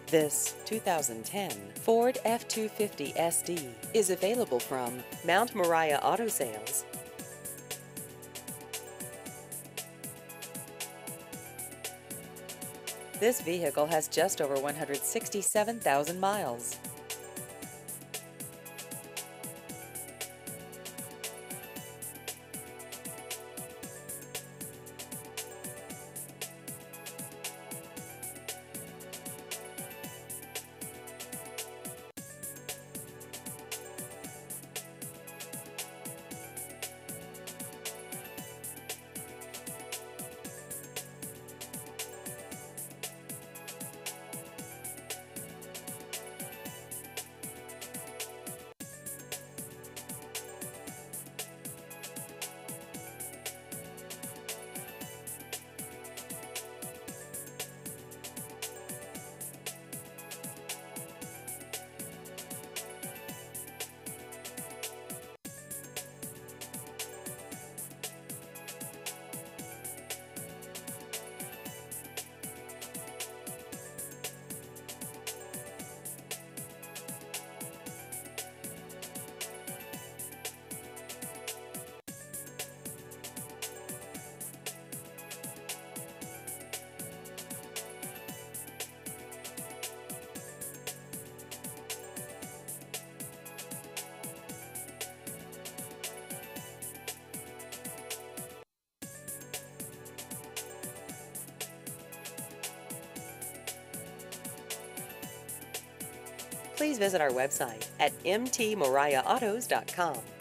This 2010 Ford F-250 SD is available from Mount Moriah Auto Sales. This vehicle has just over 167,000 miles. Please visit our website at mtmoriahautos.com.